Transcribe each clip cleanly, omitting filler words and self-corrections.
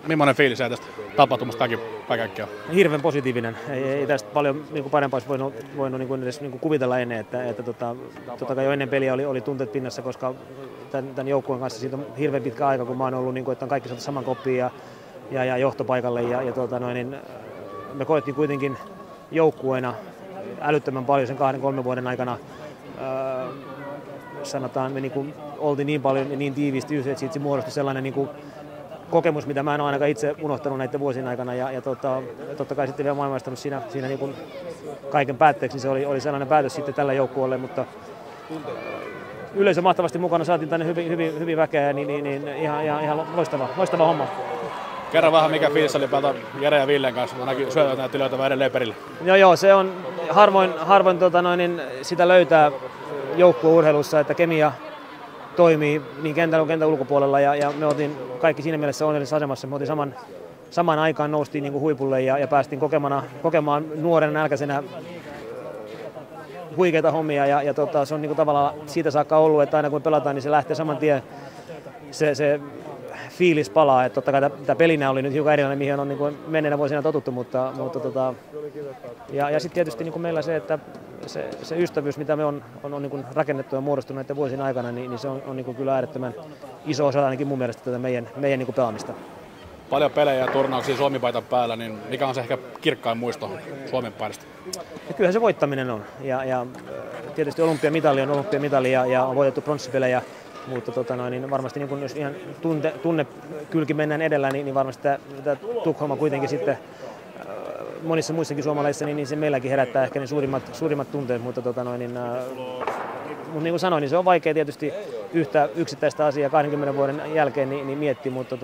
millainen fiilis tästä tapahtumasta kaikkiaan? Hirveän positiivinen. Ei tästä paljon niin parempaa olisi voinut niin edes niin kuvitella ennen. Että totta kai jo ennen peliä oli tunteet pinnassa, koska tämän joukkueen kanssa siitä on hirveän pitkä aika, kun mä oon ollut, niin kuin, että on kaikki saatu saman koppiin ja johtopaikalle. Niin me koettiin kuitenkin joukkueena älyttömän paljon sen 2-3 vuoden aikana. Sanotaan, me niin oltiin niin paljon ja niin tiiviisti yhdessä, että siitä muodostui sellainen niin kokemus, mitä mä en ole ainakaan itse unohtanut näiden vuosien aikana. Totta kai sitten vielä maailmanmestaruus siinä niin kaiken päätteeksi, niin se oli sellainen päätös sitten tällä joukkueelle, mutta yleisö mahtavasti mukana, saatiin tänne hyvin väkeä, niin ihan loistava homma. Kerro vähän, mikä fiilis oli pelata Jere ja Villen kanssa, ainakin syötöt näytti löytävän edelleen perille. Joo, se on harvoin sitä löytää joukkueurheilussa, että kemia toimii niin kentällä kuin kentän ulkopuolella ja me oltiin kaikki siinä mielessä onnellisessa asemassa. Me oltiin samaan aikaan noustiin niin kuin huipulle ja päästiin kokemaan nuorena nälkäisenä huikeita hommia ja se on niin kuin tavallaan siitä saakka ollut, että aina kun pelataan, niin se lähtee saman tien se fiilis palaa. Että totta kai tämä pelinä oli nyt hiukan erilainen, mihin on niin kuin menneenä vuosina totuttu, mutta ja sitten tietysti niin kuin meillä se, että se ystävyys, mitä me on niin kuin rakennettu ja muodostunut näiden vuosien aikana, niin se on niin kuin kyllä äärettömän iso osa ainakin mun mielestä tätä meidän niin kuin pelaamista. Paljon pelejä ja turnauksia Suomi-paitan päällä, niin mikä on se ehkä kirkkain muisto Suomen paidasta? Kyllähän se voittaminen on ja tietysti olympiamitali on olympiamitali ja on voitettu pronssipelejä, mutta niin varmasti niin kun jos ihan tunnekylki mennään edellä, niin varmasti tämä Tukholma kuitenkin sitten monissa muissakin suomalaisissa, niin se meilläkin herättää ehkä ne suurimmat tunteet, mutta niin kuin sanoin, niin se on vaikea tietysti yhtä yksittäistä asiaa 20 vuoden jälkeen niin miettiä, mutta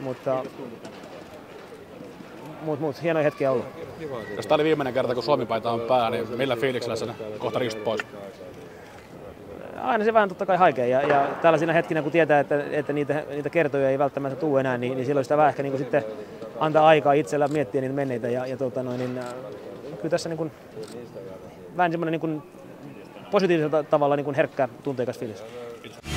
hienoja hetkiä ollut. Jos tämä oli viimeinen kerta, kun Suomi-paita on päällä, niin millä fiiliksellä sen kohta ristut pois? Aina se vähän totta kai haikea ja tällaisina hetkinä, kun tietää, että niitä kertoja ei välttämättä tule enää, niin silloin sitä vähän ehkä niin sitten antaa aikaa itsellä miettiä niitä menneitä kyllä tässä niin kuin, vähän semmoinen niin kuin positiivisella tavalla niin kuin herkkä, tunteikas fiilis.